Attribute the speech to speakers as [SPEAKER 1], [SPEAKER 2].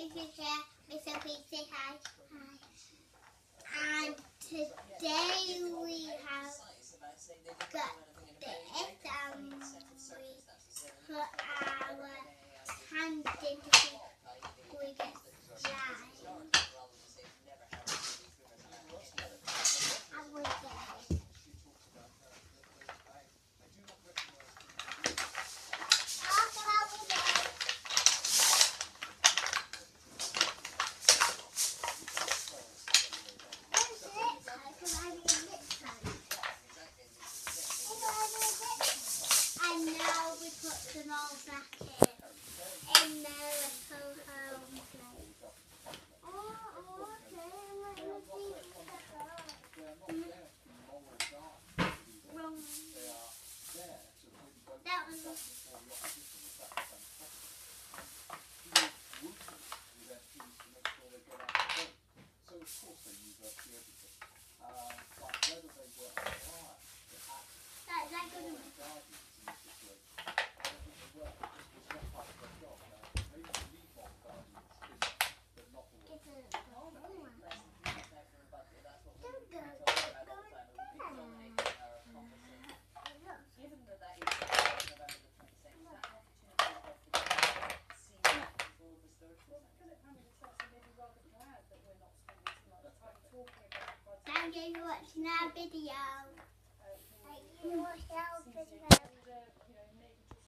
[SPEAKER 1] is Miss Sophie, say hi. Hi. And today we have got this and we put our hand into it. We get slime. And we get it. And now we put them all back in their little home place. Oh, okay. Wrong. That was thank you for watching our video. Thank you for watching our video.